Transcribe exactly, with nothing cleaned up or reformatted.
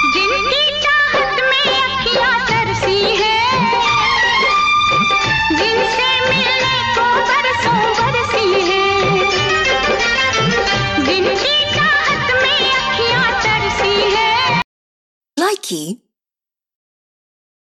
जिनकी चाहत में अखियाँ तरसी है, जिनसे मिलने को बरसों बरसी है, जिनकी चाहत में अखियाँ तरसी है। Likey